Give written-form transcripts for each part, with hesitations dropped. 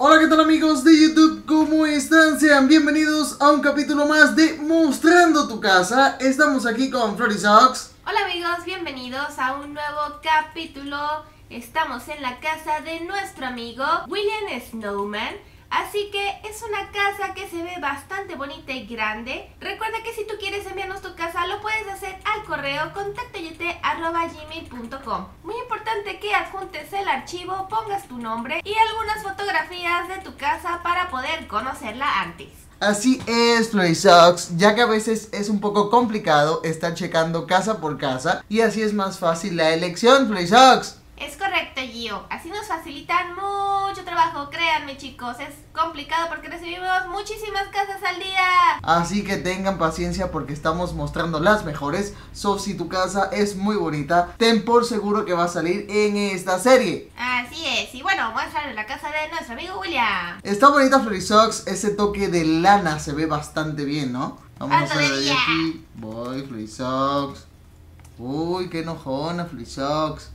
Hola, ¿qué tal amigos de YouTube? ¿Cómo están? Sean bienvenidos a un capítulo más de Mostrando tu Casa. Estamos aquí con Florisox. Hola amigos, bienvenidos a un nuevo capítulo. Estamos en la casa de nuestro amigo William Snowman. Así que es una casa que se ve bastante bonita y grande. Recuerda que si tú quieres enviarnos tu casa lo puedes hacer al correo contactoyote@gmail.com. Muy importante que adjuntes el archivo, pongas tu nombre y algunas fotografías de tu casa para poder conocerla antes. Así es, Florisox, ya que a veces es un poco complicado estar checando casa por casa y así es más fácil la elección, Florisox. Es correcto, Gio. Así nos facilitan mucho trabajo. Créanme, chicos, es complicado porque recibimos muchísimas casas al día. Así que tengan paciencia porque estamos mostrando las mejores. Si tu casa es muy bonita, ten por seguro que va a salir en esta serie. Así es. Y bueno, muéstrale la casa de nuestro amigo William. Está bonita, Florisox. Ese toque de lana se ve bastante bien, ¿no? Vamos a ver de aquí. Voy, Florisox. Uy, qué enojona, Florisox.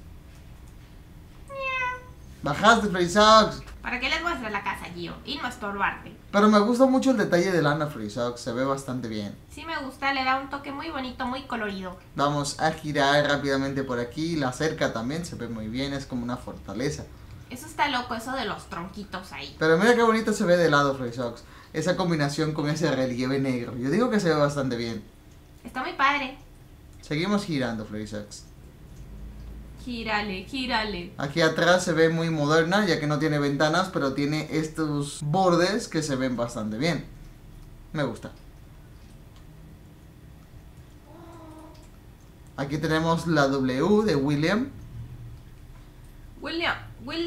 Bajaste, Florisox. ¿Para qué les muestre la casa, Gio? Y no estorbarte. Pero me gusta mucho el detalle de lana, Florisox. Se ve bastante bien. Sí me gusta, le da un toque muy bonito, muy colorido. Vamos a girar rápidamente por aquí. La cerca también se ve muy bien. Es como una fortaleza. Eso está loco, eso de los tronquitos ahí. Pero mira qué bonito se ve de lado, Florisox. Esa combinación con ese relieve negro. Yo digo que se ve bastante bien. Está muy padre. Seguimos girando, Florisox. Gírale, gírale. Aquí atrás se ve muy moderna, ya que no tiene ventanas, pero tiene estos bordes que se ven bastante bien. Me gusta. Aquí tenemos la W de William. William.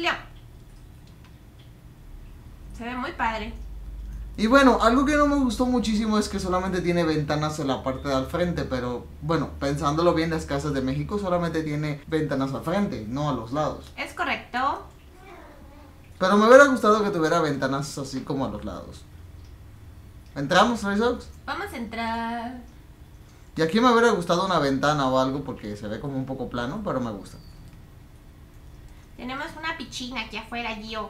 Se ve muy padre. Y bueno, algo que no me gustó muchísimo es que solamente tiene ventanas en la parte de al frente, pero bueno, pensándolo bien, las casas de México solamente tiene ventanas al frente, no a los lados. Es correcto. Pero me hubiera gustado que tuviera ventanas así como a los lados. ¿Entramos, Florisox? Vamos a entrar. Y aquí me hubiera gustado una ventana o algo porque se ve como un poco plano, pero me gusta. Tenemos una piscina aquí afuera, Gio.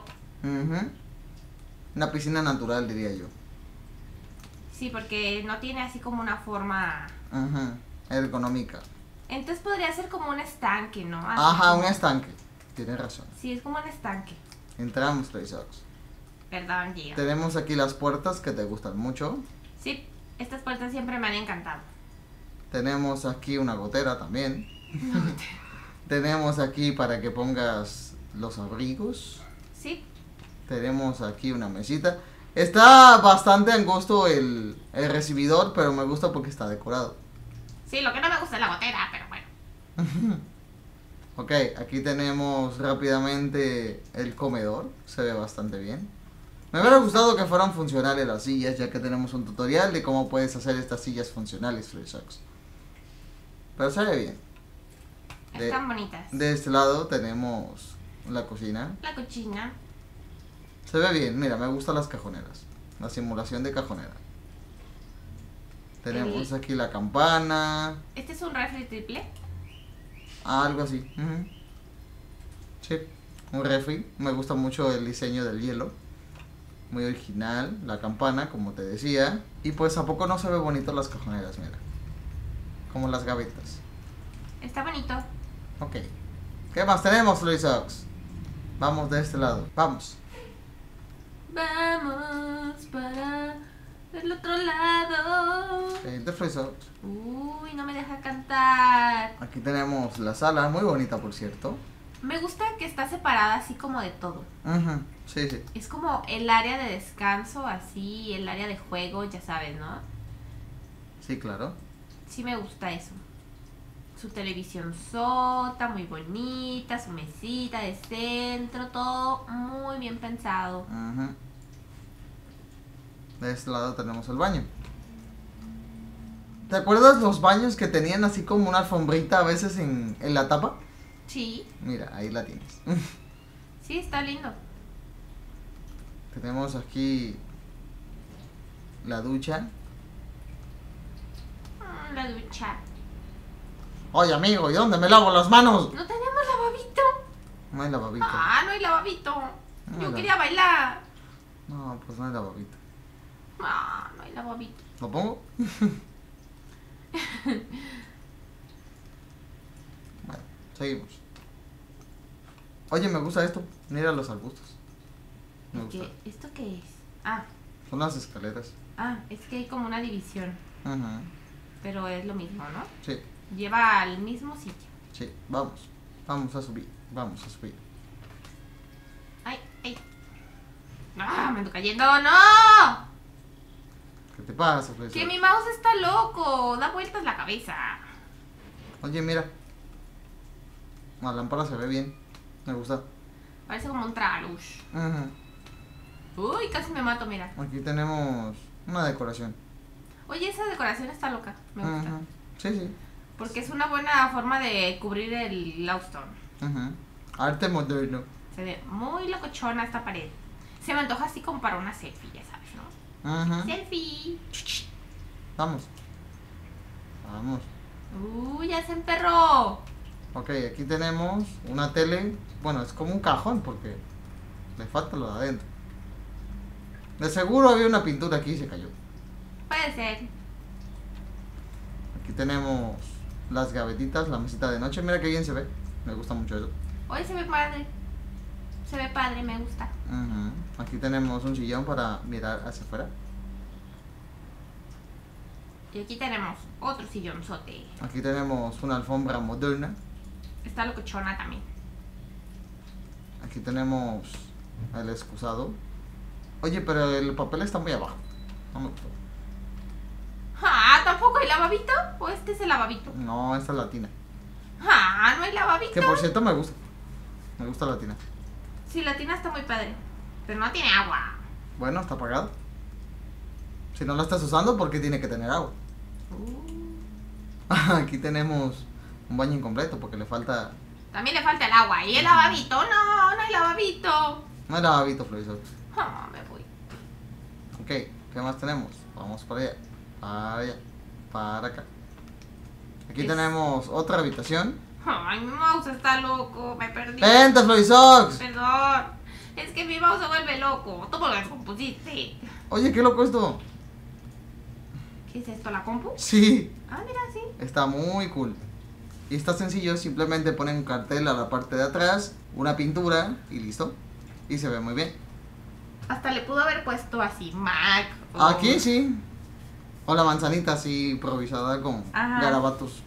Una piscina natural, diría yo. Sí, porque no tiene así como una forma. Ergonómica. Entonces podría ser como un estanque, ¿no? Así Ajá, como... un estanque. Tienes razón. Sí, es como un estanque. Entramos, Florisox. Perdón, Gio. Tenemos aquí las puertas que te gustan mucho. Sí, estas puertas siempre me han encantado. Tenemos aquí una gotera también. Tenemos aquí para que pongas los abrigos. Sí. Tenemos aquí una mesita. Está bastante angosto el recibidor, pero me gusta porque está decorado. Sí, lo que no me gusta es la gotera, pero bueno. Ok, aquí tenemos rápidamente el comedor. Se ve bastante bien. Me hubiera gustado que fueran funcionales las sillas, ya que tenemos un tutorial de cómo puedes hacer estas sillas funcionales, Florisox. Pero se ve bien. Están bonitas. De este lado tenemos la cocina. La cocina. Se ve bien, mira, me gustan las cajoneras. La simulación de cajonera. Tenemos aquí la campana. ¿Este es un refri triple? Algo así. Sí, un refri. Me gusta mucho el diseño del hielo. Muy original. La campana, como te decía. Y pues a poco no se ve bonito las cajoneras, mira. Como las gavetas. Está bonito. Ok. ¿Qué más tenemos, Florisox? Vamos de este lado. Vamos. Vamos para el otro lado. De Florisox. Uy, no me deja cantar. Aquí tenemos la sala, muy bonita por cierto. Me gusta que está separada así como de todo. Sí, sí. Es como el área de descanso, así, el área de juego, ya sabes, ¿no? Sí, claro. Sí me gusta eso. Su televisión sota, muy bonita, su mesita de centro, todo muy bien pensado. De este lado tenemos el baño. ¿Te acuerdas los baños que tenían así como una alfombrita a veces en la tapa? Sí. Mira, ahí la tienes. Sí, está lindo. Tenemos aquí la ducha. La ducha. Oye, amigo, ¿y dónde me lavo las manos? ¿No tenemos lavabito? No hay lavabito. Ah, no hay lavabito. Yo quería bailar. No, pues no hay lavabito. Ah, no hay lavabito. ¿Lo pongo? Bueno, seguimos. Oye, me gusta esto. Mira los arbustos. Me gusta. ¿Esto qué es? Ah, Son las escaleras. es que hay como una división. Ajá. Pero es lo mismo, ¿no? Sí, Lleva al mismo sitio. sí. Vamos. Vamos a subir. Vamos a subir. Ay, ay. ¡Ah, me ando cayendo! ¡No! ¿Qué te pasa, Flex? Que mi mouse está loco. Da vueltas la cabeza. Oye, mira. La lámpara se ve bien. Me gusta. Parece como un tralush. Ajá. Uy, casi me mato, mira. Aquí tenemos una decoración. Oye, esa decoración está loca. Me gusta. Ajá. Sí, sí. Porque es una buena forma de cubrir el Lawstone. Ajá. Arte moderno. Se ve muy locochona esta pared. Se me antoja así como para una selfie, ya sabes, ¿no? Ajá. Selfie. Vamos. Vamos. Ya se emperró. Ok, aquí tenemos una tele. Bueno, es como un cajón porque le falta lo de adentro. De seguro había una pintura aquí y se cayó. Puede ser. Aquí tenemos las gavetitas, la mesita de noche. Mira qué bien se ve. Me gusta mucho eso. Hoy se ve padre. Se ve padre, me gusta. Ujú. Aquí tenemos un sillón para mirar hacia afuera. Y aquí tenemos otro sillonzote. Aquí tenemos una alfombra moderna. Está locochona también. Aquí tenemos el excusado. Oye, pero el papel está muy abajo. No me gustó. ¿Tampoco hay lavabito? ¿O este es el lavabito? No, esta es latina. ¿No hay lavabito? Que por cierto me gusta. Me gusta la tina. Sí, la tina está muy padre. Pero no tiene agua. Bueno, está apagado. Si no la estás usando, ¿por qué tiene que tener agua? Aquí tenemos un baño incompleto porque le falta... También le falta el agua. ¿Y el lavabito? No, no hay lavabito. No hay lavabito, Florisol. Me voy. Ok, ¿qué más tenemos? Vamos para allá. Para allá. Para acá. Aquí tenemos otra habitación. Ay, mi mouse está loco. Me perdí. ¡Vente, Florisox! Perdón. Es que mi mouse se vuelve loco. Tú me lo descompusiste. Oye, qué loco esto. ¿Qué es esto? ¿La compu? Sí, Mira, sí. está muy cool. Y está sencillo, simplemente ponen un cartel a la parte de atrás, una pintura y listo. Y se ve muy bien. Hasta le pudo haber puesto así Mac. Aquí sí. O la manzanita así improvisada con garabatos.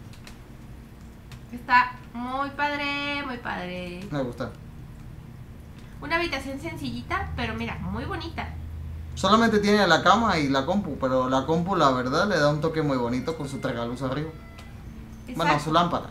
Está muy padre, muy padre. Me gusta. Una habitación sencillita, pero mira, muy bonita. Solamente tiene la cama y la compu, pero la compu la verdad le da un toque muy bonito con su tragaluz arriba. Exacto. Bueno, su lámpara.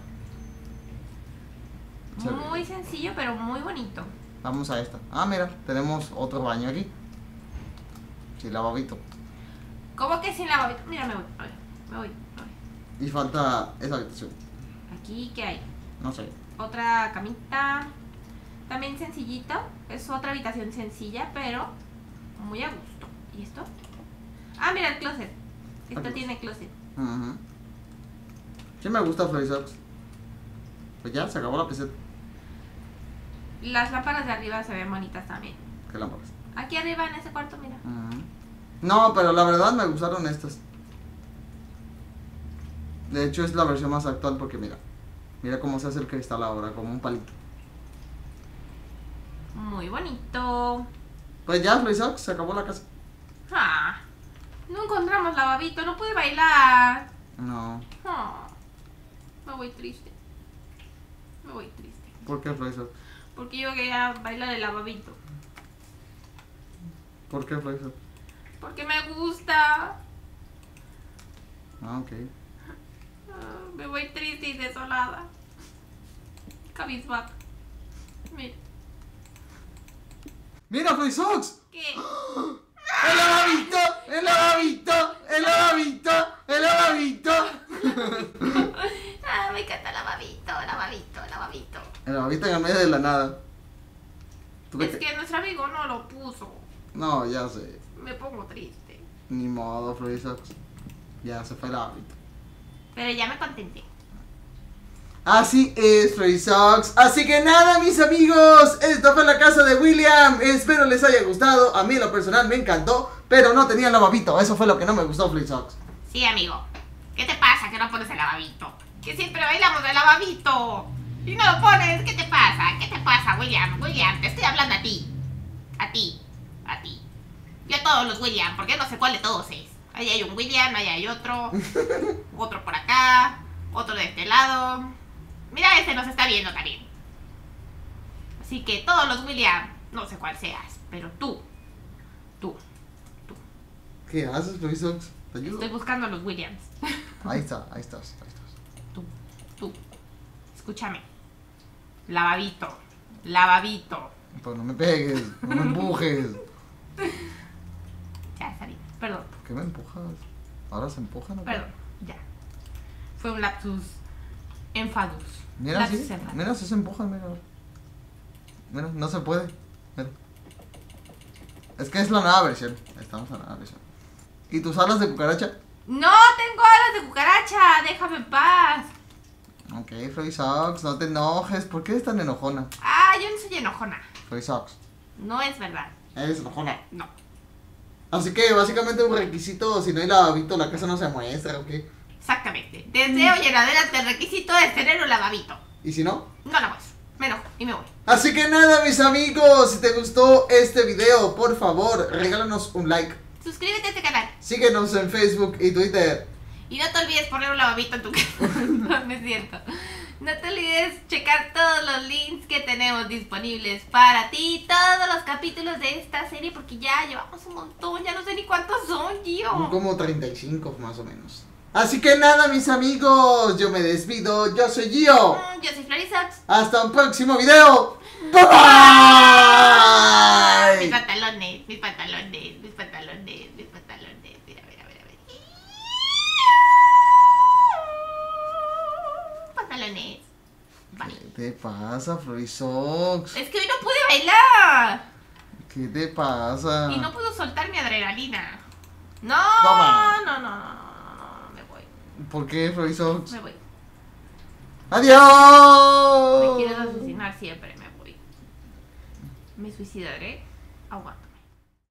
Muy sencillo, pero muy bonito. Vamos a esta. Mira, tenemos otro baño aquí. Sí, lavabito. ¿Cómo que sin lavabito? Mira, me voy. A ver, me voy. Y falta esa habitación. Aquí, ¿qué hay? No sé. Otra camita. También sencillito. Es otra habitación sencilla, pero muy a gusto. ¿Y esto? Mira el closet. Esto tiene closet. Ajá. Sí me gusta Florisox. Pues ya, se acabó la peseta. Las lámparas de arriba se ven bonitas también. ¿Qué lámparas? Aquí arriba en ese cuarto, mira. No, pero la verdad me gustaron estas. De hecho es la versión más actual porque mira. Mira cómo se hace el cristal ahora, como un palito. Muy bonito. Pues ya, Florisox, se acabó la casa. No encontramos lavabito, no pude bailar. No. Me voy triste. Me voy triste. ¿Por qué, Florisox? Porque yo quería bailar el lavabito. ¿Por qué, Florisox? Porque me gusta. Ok. Me voy triste y desolada. Cabizbaja. Mira. ¡Mira, Florisox! ¿Qué? ¡El lavabito! ¡El lavabito! ¡El lavabito! ¡El lavabito! Me encanta el lavabito, lavabito, lavabito. El lavabito en el medio de la nada. ¿Tú Es que nuestro amigo no lo puso. No, ya sé. Me pongo triste. Ni modo, Florisox. Ya se fue el lavabito. Pero ya me contenté. Así es, Flurry Socks. Así que nada, mis amigos, esta fue la casa de William. Espero les haya gustado. A mí en lo personal me encantó, pero no tenía lavabito. Eso fue lo que no me gustó, Flurry Socks. Sí, amigo. ¿Qué te pasa que no pones el lavabito? Que siempre bailamos el lavabito y no lo pones. ¿Qué te pasa? ¿Qué te pasa, William? William, te estoy hablando a ti. A ti. A ti. Y a todos los William, porque no sé cuál de todos es. Ahí hay un William, ahí hay otro. Otro por acá. Otro de este lado. Mira, este nos está viendo también. Así que todos los William, no sé cuál seas, pero tú. ¿Qué haces, Flurry Socks? ¿Te ayudo? Estoy buscando a los Williams. Ahí está, ahí estás. Tú. Escúchame. Lavabito. Pero no me pegues, no me empujes. Ya, salí. Perdón. ¿Por qué me empujas? ¿Ahora se empujan o qué? Perdón. Ya. Fue un lapsus enfadus. Mira, Lapsus sí, enfadus. mira, si se empujan, mira. Mira, no se puede. Mira. Es que es la nueva versión. Estamos en la nueva versión. ¿Y tus alas de cucaracha? No tengo alas de cucaracha. Déjame en paz. Ok, Flurry Socks, no te enojes. ¿Por qué eres tan enojona? Ah, yo no soy enojona. Flurry Socks, No es verdad. eres enojona. No. Así que básicamente un requisito, si no hay lavabito, la casa no se muestra, ¿ok? Exactamente. Desde hoy en adelante el requisito es tener un lavabito. ¿Y si no? No la muestro. Me enojo y me voy. Así que nada, mis amigos, si te gustó este video, por favor, regálanos un like. Suscríbete a este canal. Síguenos en Facebook y Twitter. Y no te olvides poner un lavabito en tu casa. No, no es cierto. No te olvides checar todos los links que tenemos disponibles para ti. Todos los capítulos de esta serie, porque ya llevamos un montón. Ya no sé ni cuántos son, Son Gio. como 35 más o menos. Así que nada, mis amigos, yo me despido. Yo soy Gio. Yo soy Flurry Socks. Hasta un próximo video. Bye Mis bye. pantalones, mis pantalones, mis pantalones, mis pantalones. Mira, mira, mira, mira. Pantalones. Bye. ¿Qué te pasa, Flurry Socks? Es que hoy no pude bailar. ¿Qué te pasa? Y no puedo soltar mi adrenalina. No, Toma. no, me voy, ¿Por qué, Flurry Socks? me voy. ¡Adiós! Me quieres asesinar siempre, me voy. Me suicidaré. Aguanta.